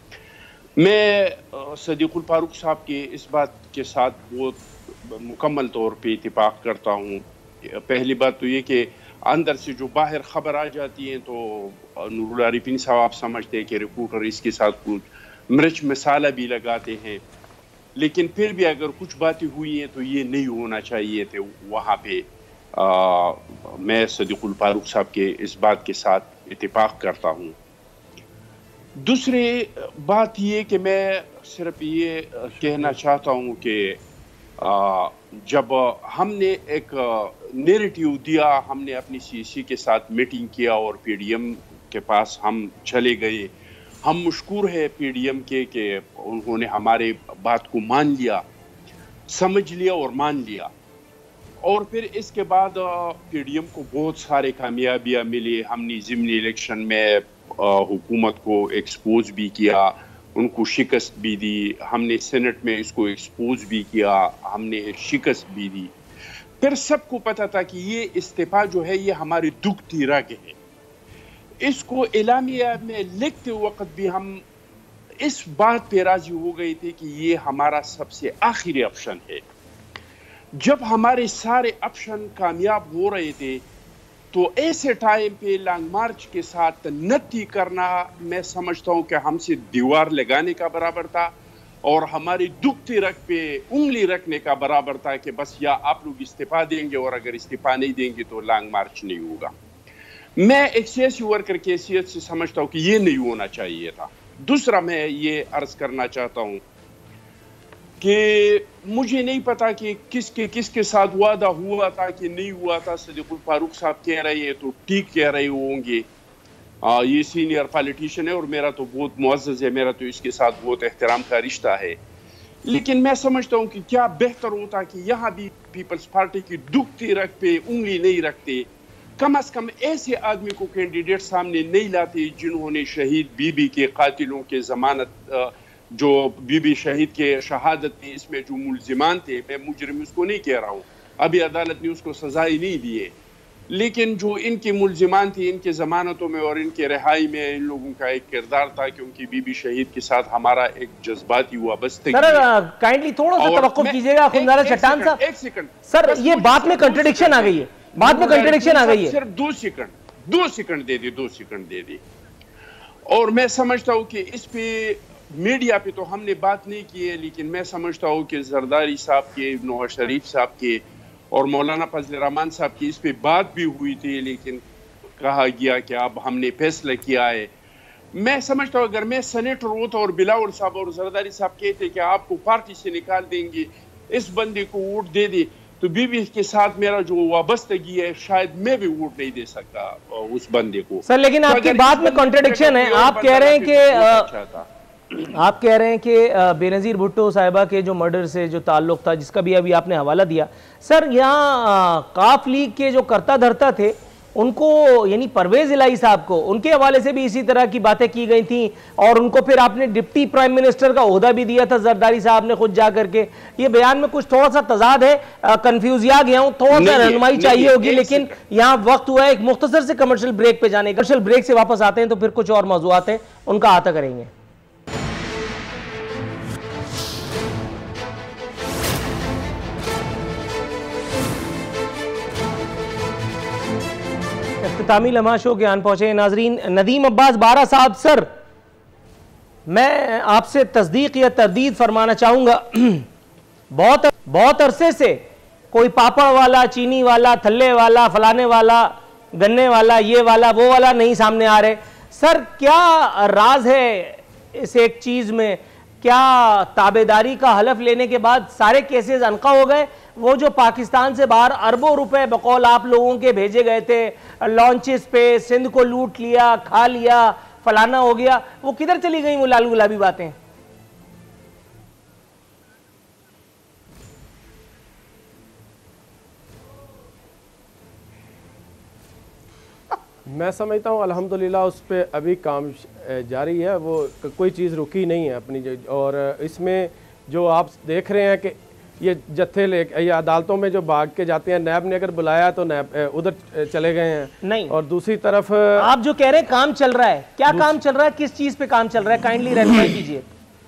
S5: मैं सदीकुल फारूक साहब के इस बात के साथ बहुत मुकम्मल तौर पे इत्तेफाक करता हूँ। पहली बात तो ये कि अंदर से जो बाहर खबर आ जाती है तो नूरुल आरिफीन साहब आप समझते हैं कि रिपोर्टर इसके साथ कुछ मिर्च मसाला भी लगाते हैं, लेकिन फिर भी अगर कुछ बातें हुई हैं तो ये नहीं होना चाहिए थे वहाँ पे। मैं सदीकुल फारूक साहब के इस बात के साथ इत्तेफाक करता हूँ। दूसरी बात ये कि मैं सिर्फ ये कहना चाहता हूँ कि जब हमने एक नैरेटिव दिया, हमने अपनी सीसी के साथ मीटिंग किया और पीडीएम के पास हम चले गए, हम मशकूर है पीडीएम के कि उन्होंने हमारे बात को मान लिया, समझ लिया और मान लिया। और फिर इसके बाद पीडीएम को बहुत सारे कामयाबियाँ मिली। हमने ज़िमनी इलेक्शन में हुकूमत को एक्सपोज भी किया, उनको शिकस्त भी दी, हमने सेनेट में इसको एक्सपोज भी किया, हमने शिकस्त भी दी। फिर सबको पता था कि ये इस्तीफा जो है ये हमारी दुखती रग है। इसको एलामिया में लिखते वक्त भी हम इस बात पे राजी हो गए थे कि ये हमारा सबसे आखिरी ऑप्शन है। जब हमारे सारे ऑप्शन कामयाब हो रहे थे तो ऐसे टाइम पे लॉन्ग मार्च के साथ नत्ती करना, मैं समझता हूँ कि हमसे दीवार लगाने का बराबर था और हमारी दुखती रग पे उंगली रखने का बराबर था कि बस या आप लोग इस्तीफा देंगे और अगर इस्तीफा नहीं देंगे तो लॉन्ग मार्च नहीं होगा। मैं एक सियासी वर्कर की हैसियत से समझता हूँ कि ये नहीं होना चाहिए था। दूसरा मैं ये अर्ज करना चाहता हूँ कि मुझे नहीं पता कि किसके साथ वादा हुआ था कि नहीं हुआ था। सदीकुल फारूक साहब कह रहे हैं तो ठीक कह रहे होंगे, ये सीनियर पॉलिटिशियन है और मेरा तो बहुत मुअज़्ज़ज़ है, मेरा तो इसके साथ बहुत एहतराम का रिश्ता है। लेकिन मैं समझता हूँ कि क्या बेहतर होता कि यहाँ भी पीपल्स पार्टी की दुखती रग पे उंगली नहीं रखते, कम से कम ऐसे आदमी को कैंडिडेट सामने नहीं लाते जिन्होंने शहीद बीबी के कातिलों के जमानत, जो बीबी शहीद के शहादत में इसमें जो मुलजिमान थे, मैं मुजरिम उसको नहीं कह रहा हूँ, अभी अदालत ने उसको सजाएं नहीं दी है, लेकिन जो इनके मुलजिमान थे इनके जमानतों में और इनके रिहाई में इन लोगों का एक किरदार था, क्योंकि बीबी शहीद के साथ हमारा एक जज्बाती वाबस्तगी।
S2: सर काइंडली थोड़ा सा तवक्कुफ कीजिएगा खूनज़ादा चट्टान साहब।
S5: एक सेकंड
S2: सर, ये बात में कंट्रडिक्शन आ गई है, बाद में कंट्रडिक्शन आ गई है।
S5: सिर्फ 2 सेकंड दे दी। और मैं समझता हूँ कि इस पे मीडिया पे तो हमने बात नहीं की है, लेकिन मैं समझता हूँ कि जरदारी साहब के, नवाज शरीफ साहब के और मौलाना फजल रहमान साहब की इस पे बात भी हुई थी, लेकिन कहा गया कि अब हमने फैसला किया है। मैं समझता हूँ अगर मैं सेनेटर होता और बिलावल साहब और जरदारी साहब कहते कि आपको पार्टी से निकाल देंगे, इस बंदे को वोट दे दे, तो बीबी के साथ मेरा जो वाबस्तगी है शायद मैं भी वोट नहीं दे सकता उस बंदे को।
S2: सर लेकिन आपकी बात में कॉन्ट्रडिक्शन है। आप कह रहे हैं कि बेनज़ीर भुट्टो साहिबा के जो मर्डर से जो ताल्लुक था, जिसका भी अभी आपने हवाला दिया, सर यहाँ काफ लीग के जो करता धरता थे उनको यानी परवेज इलाही साहब को उनके हवाले से भी इसी तरह की बातें की गई थी और उनको फिर आपने डिप्टी प्राइम मिनिस्टर का ओहदा भी दिया था जरदारी साहब ने खुद जा करके। ये बयान में कुछ थोड़ा सा तजाद है, कंफ्यूजिया गया हूं, थोड़ा सा रहनुमाई चाहिए होगी, लेकिन यहां वक्त हुआ है एक मुख्तसर से कमर्शियल ब्रेक पे जाने का। कमर्शियल ब्रेक से वापस आते हैं तो फिर कुछ और मौजूआत हैं उनका आता करेंगे। इख्तितामी लम्हा शो के आन पहुंचे नाजरीन। नदीम अब्बास बारा साहब, सर मैं आपसे तस्दीक या तरदीद फरमाना चाहूंगा, बहुत अरसे से कोई पापड़ वाला, चीनी वाला, थल्ले वाला, फलाने वाला, गन्ने वाला, ये वाला वो वाला नहीं सामने आ रहे। सर क्या राज है इस एक चीज में? क्या ताबेदारी का हलफ लेने के बाद सारे केसेस अनका हो गए? वो जो पाकिस्तान से बाहर अरबों रुपए बकौल आप लोगों के भेजे गए थे लॉन्चेस पे, सिंध को लूट लिया, खा लिया, फलाना हो गया, वो किधर चली गई वो लाल गुलाबी बातें?
S3: मैं समझता हूँ अल्हम्दुलिल्लाह उस पर अभी काम जारी है, वो कोई चीज़ रुकी नहीं है अपनी। और इसमें जो आप देख रहे हैं कि ये जत्थे ले ये अदालतों में जो भाग के जाते हैं, नैब ने अगर बुलाया तो नैब उधर चले गए हैं
S2: नहीं।
S3: और दूसरी तरफ
S2: आप जो कह रहे हैं काम चल रहा है, क्या काम चल रहा है, किस चीज पे काम चल रहा है, काइंडली रहनुमाई कीजिए।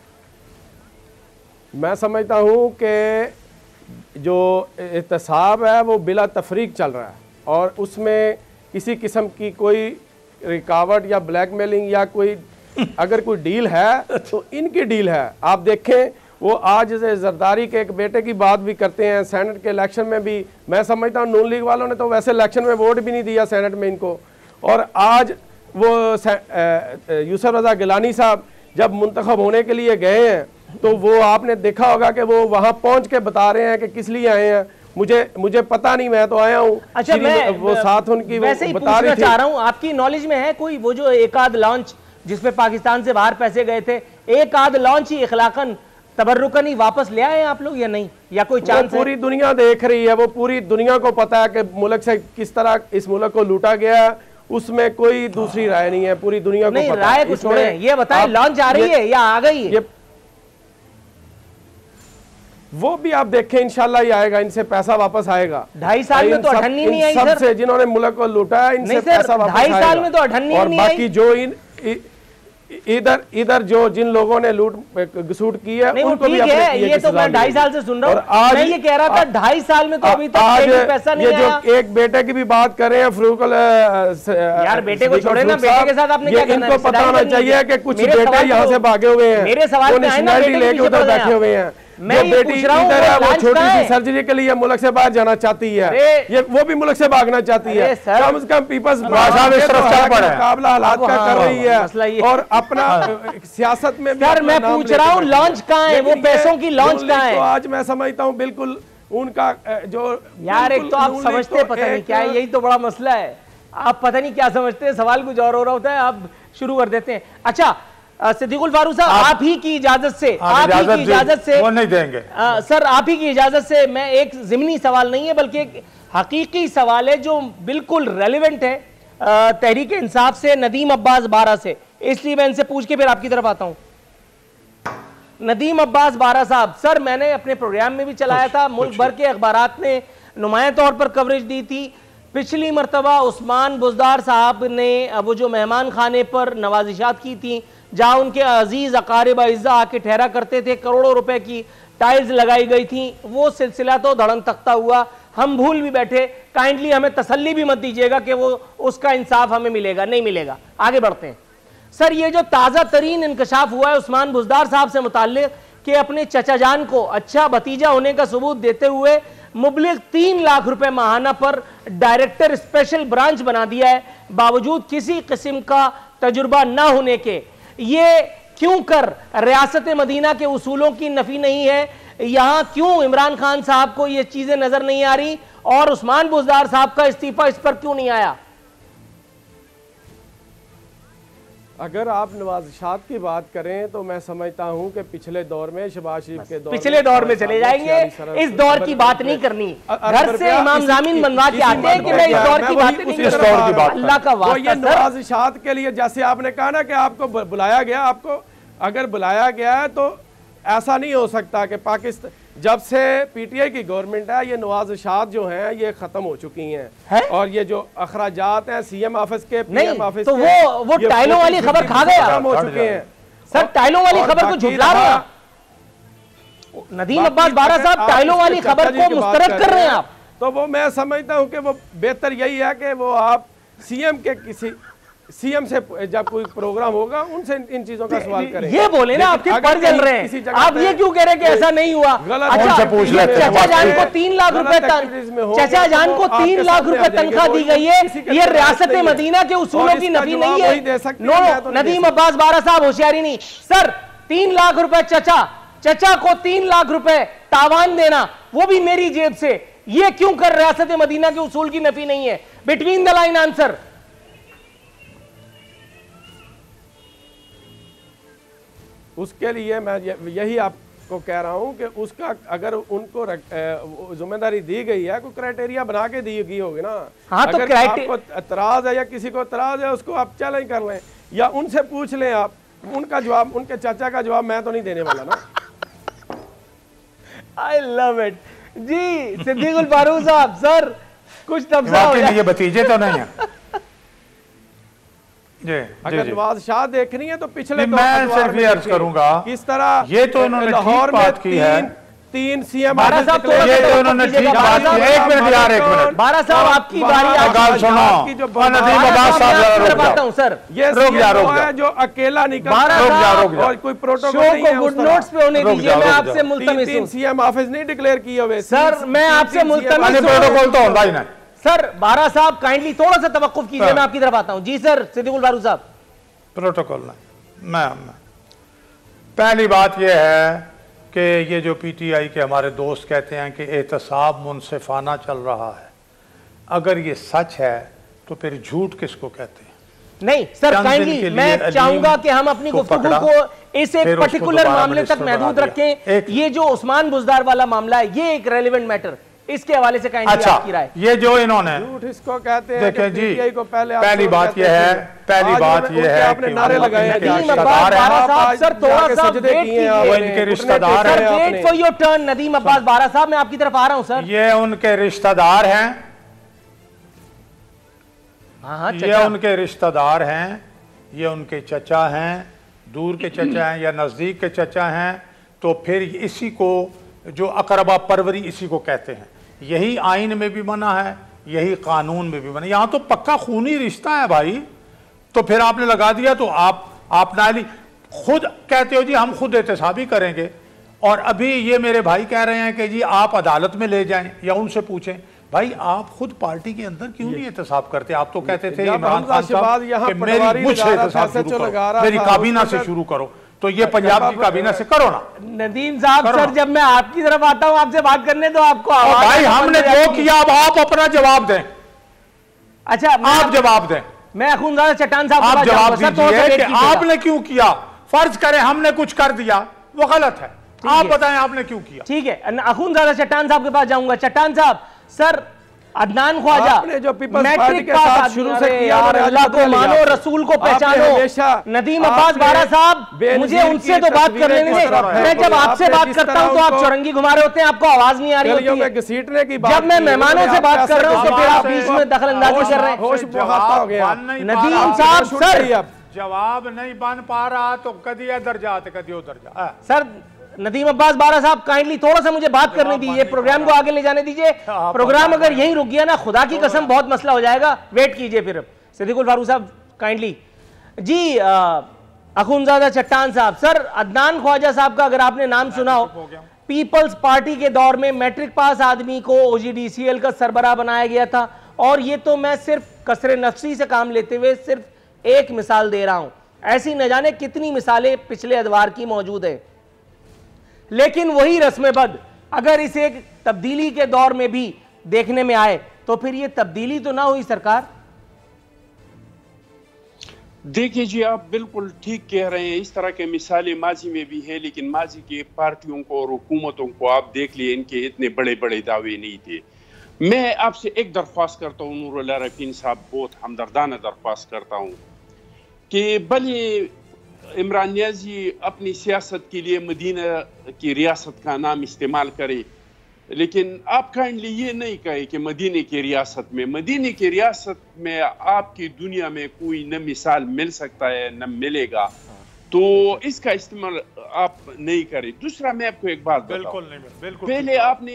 S3: मैं समझता हूँ कि जो एहतसाब है वो बिला तफरीक चल रहा है और उसमें किसी किस्म की कोई रिकावट या ब्लैकमेलिंग या कोई अगर कोई डील है तो इनकी डील है। आप देखें वो आज जरदारी के एक बेटे की बात भी करते हैं, सेनेट के इलेक्शन में भी मैं समझता हूँ नून लीग वालों ने तो वैसे इलेक्शन में वोट भी नहीं दिया सेनेट में इनको। और आज वो यूसुफ रजा गिलानी साहब जब मुंतखब होने के लिए गए हैं तो वो आपने देखा होगा कि वो वहाँ पहुँच के बता रहे हैं कि किस लिए आए हैं। मुझे पता नहीं, मैं तो आया हूँ।
S2: अच्छा, मैं
S3: वो साथ उनकी
S2: वैसे ही
S3: बता रही थी।
S2: चाह रहा हूँ, आपकी नॉलेज में है कोई वो जो एक आध लॉन्च जिसपे पाकिस्तान से बाहर पैसे गए थे, एक आध लॉन्च ही इखलाकन तबर्रुकन ही वापस ले आए आप लोग या नहीं, या कोई चांस?
S3: पूरी दुनिया देख रही है, वो पूरी दुनिया को पता है कि मुल्क से किस तरह इस मुल्क को लूटा गया, उसमें कोई दूसरी राय नहीं है, पूरी दुनिया को
S2: नहीं,
S3: पता
S2: राय कुछ छोड़े, ये बताएं लॉन्च आ रही है या आ गई है?
S3: वो भी आप देखें इंशाल्लाह ही आएगा, इनसे पैसा वापस आएगा।
S2: 2.5 साल में तो अठन्नी नहीं आई सर,
S3: सबसे जिन्होंने मुल्क को लूटा है इनसे पैसा वापस आएगा।
S2: 2.5 साल में तो अठन्नी
S3: और
S2: नहीं आई।
S3: बाकी जो इधर जो जिन लोगों ने लूट घसूट की है उनको भी अपने
S2: ये तो मैं 2.5 साल से सुन रहा हूँ।
S3: आज
S2: मैं ये कह रहा था 2.5 साल में तो अभी तक पैसा नहीं आया।
S3: जो एक बेटे की भी बात कर रहे हैं फरूक
S2: यार बेटे को छोड़े ना, बेटे के साथ आपने क्या करना है?
S3: इनको पता होना चाहिए कि कुछ बेटे यहाँ से भागे हुए हैं,
S2: मेरे सवाल पे आए ना, बेटे
S3: लेके उधर बैठे हुए हैं।
S2: मैं ये पूछ रहा हूँ
S3: वो छोटी सी सर्जरी के लिए मुल्क से बाहर जाना चाहती है, ये वो भी मुल्क से भागना चाहती है। कम से कम पीपल्स मुकाबला हालात का कर रही है और अपना सियासत में भी।
S2: सर मैं पूछ रहा हूँ लॉन्च कहाँ है, वो पैसों की लॉन्च कहाँ है?
S3: तो आज मैं समझता हूँ बिल्कुल उनका जो
S2: यार एक तो आप समझते पता नहीं क्या है, यही तो बड़ा मसला है। आप पता नहीं क्या समझते हैं, सवाल कुछ और हो रहा होता है, आप शुरू कर देते हैं। अच्छा सिद्दीकुल फारूक साहब, आप ही की इजाजत से, आप ही की इजाजत से
S4: वो नहीं देंगे
S2: सर, आप ही की इजाजत से मैं एक ज़िमनी सवाल नहीं है बल्कि एक हकीकी सवाल है जो बिल्कुल रेलिवेंट है तहरीक इंसाफ से, नदीम अब्बास बारा से, इसलिए मैं इनसे पूछ के फिर आपकी तरफ आता हूं। नदीम अब्बास बारा साहब, सर मैंने अपने प्रोग्राम में भी चलाया था, मुल्क भर के अखबारात ने नुमाया तौर पर कवरेज दी थी। पिछली मरतबा उस्मान बुज़दार साहब ने वो जो मेहमान खाने पर नवाजिशात की थी जहाँ उनके अजीज अकारिब अज़्ज़ा आके ठहरा करते थे, करोड़ों रुपए की टाइल्स लगाई गई थी, वो सिलसिला तो धड़म तख्ता हुआ, हम भूल भी बैठे। काइंडली हमें तसल्ली भी मत दीजिएगा कि वो उसका इंसाफ हमें मिलेगा, नहीं मिलेगा। आगे बढ़ते हैं सर, ये जो ताज़ा तरीन इंकशाफ हुआ है उस्मान बुज़दार साहब से मुताल्लिक कि अपने चचा जान को अच्छा भतीजा होने का सबूत देते हुए मुबलिग 3 लाख रुपए माहाना पर डायरेक्टर स्पेशल ब्रांच बना दिया है, बावजूद किसी किस्म का तजुर्बा ना होने के। ये क्यों कर रियासत मदीना के उसूलों की नफी नहीं है? यहां क्यों इमरान खान साहब को ये चीजें नजर नहीं आ रही और उस्मान बुज़दार साहब का इस्तीफा इस पर क्यों नहीं आया?
S3: अगर आप नवाज़शात की बात करें तो मैं समझता हूं कि पिछले दौर में शहबाज शरीफ के दौर
S2: पिछले दौर में चले जाएंगे, इस दौर की बात नहीं करनी। घर से इमाम जामीन बनवा के आते हैं कि मैं इस दौर की बात नहीं कर रहा। अल्लाह का वास्ता,
S3: ये नवाज़शात के लिए जैसे आपने कहा ना कि आपको बुलाया गया, आपको अगर बुलाया गया है तो ऐसा नहीं हो सकता कि पाकिस्तान जब से पीटीआई की गवर्नमेंट है ये नवाज़शात जो हैं ये खत्म हो चुकी हैं और ये जो अखराजात हैं सीएम ऑफिस के पीएम ऑफिस
S2: तो वो टाइलों वाली खबर खा गया,
S3: खत्म हो चुके हैं।
S2: सर टाइलों वाली खबर को झुठला रहे हैं नदीम अब्बास बारा साहब, टाइलों वाली खबर को मुस्तरद कर रहे हैं आप।
S3: तो वो मैं समझता हूं कि वो बेहतर यही है कि वो आप सीएम से जब कोई प्रोग्राम होगा उनसे इन चीजों का सवाल करें।
S2: ये बोले ना आपके पर जल रहे हैं, आप ये क्यों कह रहे हैं कि ऐसा नहीं हुआ?
S3: अच्छा,
S2: चाचा जान को 3 लाख रुपए, चाचा जान को 3 लाख रुपए तनख्वाह दी गई है, ये रियासत मदीना के उसूलों की नफी नहीं है। नो, नदीम अब्बास बारा साहब होशियारी नहीं सर। 3 लाख रुपए चचा को 3 लाख रुपए तावान देना, वो भी मेरी जेब से, ये क्यों कर रियासत मदीना के उसूल की नफी नहीं है? Between the line answer.
S3: उसके लिए मैं यही आपको कह रहा हूं कि उसका अगर उनको जिम्मेदारी दी गई है, कोई क्राइटेरिया बना के दी गई होगी ना।
S2: हाँ,
S3: अगर
S2: तो
S3: आपको एतराज है या किसी को एतराज है उसको आप चैलेंज कर लें या उनसे पूछ लें आप। उनका जवाब, उनके चाचा का जवाब मैं तो नहीं देने वाला ना।
S2: आई लव इट जी। सिद्दीकुल फारूक साहब, सर कुछ तबसरा हो जाए।
S6: ये भतीजे तो नहीं है जी।
S3: अगर नवाज़शाह देखनी है तो पिछले
S6: मैं सिर्फ ये अर्ज करूंगा
S3: किस तरह
S6: ये तो इन्होंने ठीक बात की है।
S3: 3 सीएम
S2: बारा साहब तो
S6: ये तो इन्होंने ठीक बात की। एक मिनट यार, एक मिनट
S2: बारा साहब आपकी बारी आ
S6: गाल सुनो। नदीम अब्बास साहब
S2: करवाता हूं सर,
S3: ये
S6: रुक जा
S3: जो अकेला निकल और कोई प्रोटोकॉल नहीं है,
S2: गुड नोट्स पे होने दीजिए। मैं आपसे मुल्तमिस हूं।
S3: 3 सीएम ऑफिस नहीं डिक्लेयर किए हुए
S2: सर, मैं आपसे मुल्तमिस हूं।
S6: प्रोटोकॉल तो होता ही नहीं
S2: सर। बारा साहब काइंडली थोड़ा सा तवक्कुफ कीजिए, मैं आपकी तरफ आता हूं। जी सर, सिद्दीकुल फारूक साहब।
S6: प्रोटोकॉल नहीं। मैं पहली बात यह है कि ये जो पीटीआई के हमारे दोस्त कहते हैं कि एहतसाब मुनसिफाना चल रहा है, अगर ये सच है तो फिर झूठ किसको कहते हैं?
S2: नहीं सर, काइंडली मैं चाहूंगा कि हम अपनी गुफ्तगू को इस एक पर्टिकुलर मामले तक महदूद रखें। ये जो उस्मान बुज़दार वाला मामला है, ये एक रेलेवेंट मैटर, इसके हवाले से काइंडली आपकी राय।
S6: ये जो इन्होंने
S3: झूठ इसको कहते हैं।
S6: देखें जी,
S3: पीटीआई को
S6: पहली बात यह है, पहली बात यह है
S3: आपने नारे लगाए हैं,
S2: नदीम अब्बास बारा साहब, सर थोड़ा सा वेट कीजिए,
S6: वो इनके रिश्तेदार हैं।
S2: Wait for your turn. Nadeem Abbas Bara sahab, मैं आपकी तरफ आ रहा हूं सर।
S6: ये उनके रिश्तेदार हैं।
S2: हाँ,
S6: ये उनके रिश्तेदार हैं, ये उनके चचा हैं, दूर के चचा हैं या नजदीक के चचा हैं। तो फिर इसी को जो अकरबा परवरी इसी को कहते हैं। यही आइन में भी मना है, यही कानून में भी मना। यहाँ तो पक्का खूनी रिश्ता है भाई। तो फिर आपने लगा दिया तो आप नाली खुद कहते हो जी हम खुद एहतसाबी करेंगे, और अभी ये मेरे भाई कह रहे हैं कि जी आप अदालत में ले जाएं या उनसे पूछें। भाई आप खुद पार्टी के अंदर क्यों नहीं एहतसाब करते? आप तो कहते थे इमरान खान साहब कि मेरी मुझ से एहतसाब शुरू करो, मेरी काबीना से शुरू करो। तो ये पंजाब की काबीना से करो ना।
S2: नदीम साहब, सर जब मैं आपकी तरफ आता हूं आपसे बात करने, तो आपको
S6: भाई हमने जो किया अब आप अपना जवाब दें।
S2: अच्छा,
S6: आप जवाब दें।
S2: मैं अखुनज़ादा चट्टान साहब
S6: आप जवाब दीजिए कि आपने क्यों किया। फर्ज करें हमने कुछ कर दिया, वो गलत है, आप बताएं आपने क्यों किया।
S2: ठीक है, अखुनज़ादा चट्टान साहब के पास जाऊंगा। चट्टान साहब, सर अदनान ख्वाजा
S3: आपने जो पीपल्स पार्टी के साथ शुरू से किया,
S2: अल्लाह को मानो, रसूल को पहचानो। नदीम अब्बास बारा साहब, मुझे उनसे तो बात कर लेने दे। मैं जब आपसे बात करता हूं तो आप चौरंगी घुमा रहे होते हैं, आपको आवाज नहीं आ रही होती है। जब मैं मेहमानों से बात कर रहा हूं तो फिर आप बीच में दखल अंदाजी कर रहे हैं। नदीम साहब, सर
S6: जवाब नहीं बन पा रहा तो कभी इधर जाते कभी उधर जा।
S2: सर नदीम अब्बास बारा साहब, काइंडली थोड़ा सा मुझे बात करने दीजिए, प्रोग्राम को आगे ले जाने दीजिए। प्रोग्राम अगर यहीं रुक गया ना, खुदा की कसम बहुत मसला हो जाएगा। वेट कीजिए फिर। सिद्दीकुल फारूक साहब काइंडली जी। अखुनज़ादा चट्टान साहब, सर अदनान ख्वाजा साहब का अगर आपने नाम सुना हो, पीपल्स पार्टी के दौर में मैट्रिक पास आदमी को OGDCL का सरबराह बनाया गया था। और ये तो मैं सिर्फ कसरे नफसी से काम लेते हुए सिर्फ एक मिसाल दे रहा हूं, ऐसी न जाने कितनी मिसालें पिछले अदवार की मौजूद है। लेकिन वही रस्म-ए-बद अगर इस एक तब्दीली के दौर में भी देखने में आए तो फिर ये तब्दीली तो ना हुई सरकार।
S5: देखिए जी, आप बिल्कुल ठीक कह रहे हैं। इस तरह के मिसालें माजी में भी हैं, लेकिन माजी की पार्टियों को और हुकूमतों को आप देख लिए, इनके इतने बड़े बड़े दावे नहीं थे। मैं आपसे एक दरख्वास्त करता हूँ नूरुल आरिफीन साहब, बहुत हमदर्दाना दरख्वास्त करता हूँ कि भले इमरान नियाज़ी अपनी सियासत के लिए मदीना की रियासत का नाम इस्तेमाल करे, लेकिन आप काइंडली ये नहीं कहे कि मदीने की रियासत में आपकी दुनिया में कोई न मिसाल मिल सकता है न मिलेगा, तो इसका इस्तेमाल आप नहीं करें। दूसरा, मैं आपको एक बात
S6: बिल्कुल नहीं, बिल्कुल
S5: पहले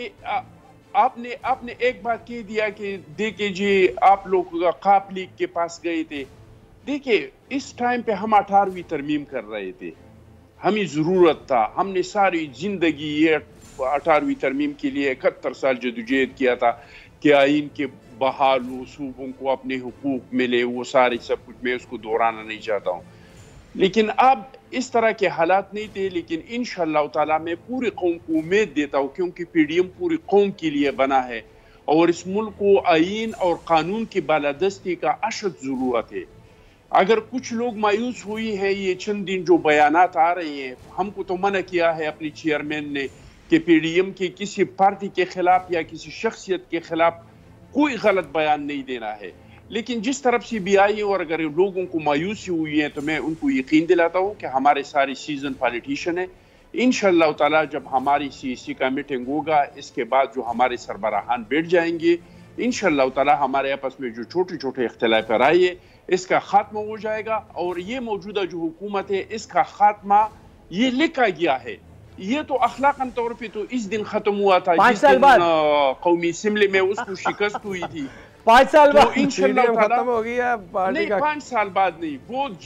S5: आपने एक बात कह दिया कि देखिए जी, आप लोग काप लीग के पास गए थे। देखिए, इस टाइम पे हम 18वीं तरमीम कर रहे थे, हमें जरूरत था, हमने सारी जिंदगी ये 18वीं तरमीम के लिए 71 साल जदोजहद किया था कि आइन के बहाल हो, सूबों को अपने हुकूक मिले, वो सारे सब कुछ। मैं उसको दोहराना नहीं चाहता हूँ, लेकिन अब इस तरह के हालात नहीं थे। लेकिन इंशाअल्लाह ताला मैं पूरी कौम को उम्मीद देता हूँ, क्योंकि PDM पूरी कौम के लिए बना है और इस मुल्क को आइन और कानून की बालादस्ती का अशद जरूरत है। अगर कुछ लोग मायूस हुई हैं, ये चंद दिन जो बयानात आ रहे हैं, हमको तो मना किया है अपनी चेयरमैन ने कि PDM की किसी पार्टी के खिलाफ या किसी शख्सियत के खिलाफ कोई गलत बयान नहीं देना है। लेकिन जिस तरफ से भी आई और अगर लोगों को मायूसी हुई है, तो मैं उनको यकीन दिलाता हूँ कि हमारे सारे सीजन पॉलिटिशियन हैं। इंशाअल्लाह ताला जब हमारी CEC का मीटिंग होगा, इसके बाद जो हमारे सरबराहान बैठ जाएंगे, इंशाअल्लाह ताला हमारे आपस में जो छोटे छोटे इख्तिलाफ राय है, इसका खात्मा हो जाएगा। और ये मौजूदा जो हुकूमत है, इसका खात्मा ये लिखा गया है। ये तो अखलाकन तौर पे तो इस दिन खत्म हुआ था
S2: 5 साल बाद
S5: कौमी असेंबली में उसको शिकस्त हुई थी।
S2: 5 साल बाद
S5: तो इंशाअल्लाह
S3: खत्म हो गई है पार्टी का।
S5: 5 साल बाद नहीं,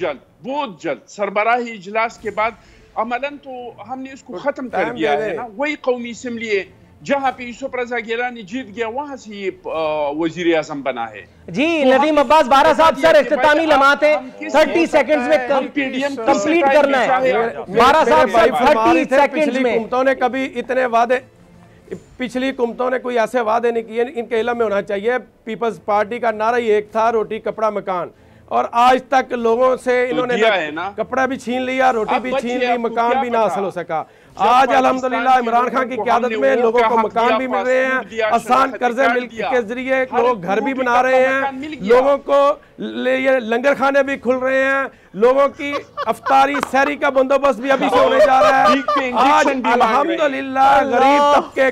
S5: बहुत जल्द सरबराही इजलास के बाद अमलन तो हमने इसको खत्म कर दिया है ना। वही कौमी असेंबली है जहाँ पे यूसुफ रजा गिलानी जीत गया, वहां से ये वजीर आजम बना है
S2: जी। नदीम अब्बास बारा साहब, सर इख्तितामी लम्हात है, 30 सेकंड्स में कंप्लीट करना है। बारा साहब, 30 सेकंड्स में।
S3: हुकूमतों ने कभी इतने वादे, पिछली हुकूमतों ने कोई ऐसे वादे नहीं किए, इनके इल्म में होना चाहिए। पीपल्स पार्टी का नारा ही एक था, रोटी कपड़ा मकान, और आज तक लोगों से इन्होंने कपड़ा भी छीन लिया, रोटी भी छीन ली, मकान भी ना हासिल हो सका। आज अल्हम्दुलिल्लाह इमरान खान की क़यादत में लोगों को मकान भी मिल रहे हैं, आसान कर्जे के जरिए लोग घर भी बना रहे हैं, लोगों को ये लंगर खाने भी खुल रहे हैं, लोगों की अफ्तारी सहरी का बंदोबस्त भी अभी से होने जा रहा है। आज अल्हम्दुलिल्लाह गरीब तबके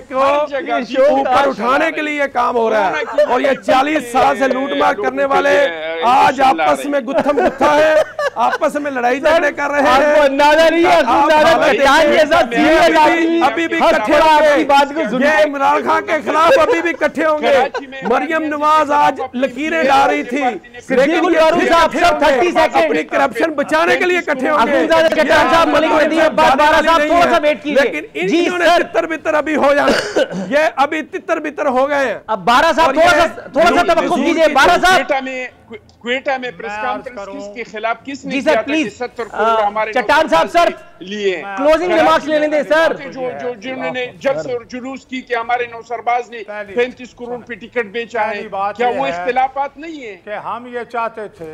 S3: को ऊपर उठाने के लिए काम हो रहा है। और ये 40 साल से लूटमार करने वाले आज आपस में गुत्थम गुत्था है, आपस में लड़ाई झगड़े कर रहे हैं। अभी भी इकट्ठे होंगे, इमरान खान के खिलाफ अभी भी इकट्ठे होंगे। मरियम नवाज आज लकीरें डाल रही थी, लेकिन अपनी करप्शन बचाने के लिए इकट्ठे होंगे। लेकिन इन्होंने तितर बितर अभी हो जाना, ये अभी तितर बितर हो गए हैं।
S2: अब 12 साहब थोड़ा सा तवक्कुफ कीजिए। 12 साहब,
S5: क्वेटा में प्रेस कॉन्फ्रेंस किसके खिलाफ किसने
S2: जी सर प्लीज,
S5: 70 करोड़ हमारे
S2: चट्टान साहब सर
S5: लिए
S2: क्लोजिंग रिमार्क्स लेने दें सर।
S5: जो जिन्होंने जब से जुलूस की कि हमारे नौसरबाज ने 35 करोड़ पे टिकट बेचा है, क्या वो इख्तिलाफात नहीं है
S6: कि हम ये चाहते थे।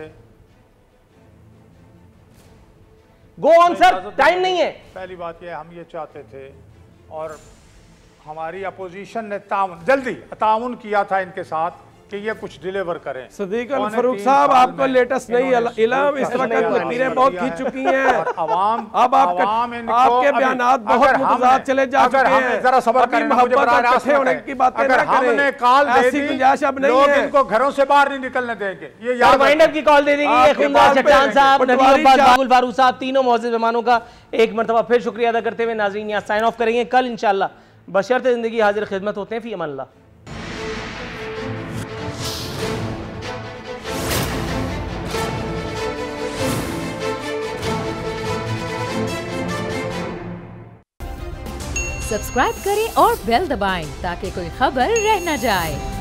S2: गो ऑन सर, टाइम नहीं है।
S6: पहली बात ये, हम ये चाहते थे और हमारी अपोजिशन ने जल्दी ताउन किया था इनके साथ कि ये कुछ डिलीवर करें।
S3: सदीक अल फारूक साहब, आपको लेटेस्ट नहीं इल्म, इस वक्त लकीरें बहुत खींच चुकी हैं। अब आपके बयानात बहुत मुतजाद चले जा चुके हैं।
S6: जरा सब्र करें,
S3: इकट्ठे होने की बातें ना करें।
S6: हमने कॉल दे दी,
S3: गुंजाइश अब नहीं
S6: लोग
S3: है,
S6: इनको घरों से बाहर नहीं निकलने देंगे। ये याद
S2: वाइंड अप की कॉल दे देंगे। चट्टान साहब, नदीम अब्बास, बाबुल फारूक साहब, तीनों मौजूद मेहमानों का एक मरतबा फिर शुक्रिया अदा करते हुए नाज़रीन यहाँ साइन ऑफ करेंगे। कल इंशाअल्लाह बशर्ते ज़िंदगी हाजिर खिदमत होते हैं। फी अमान अल्लाह।
S1: सब्सक्राइब करें और बेल दबाएं ताकि कोई खबर रह न जाए।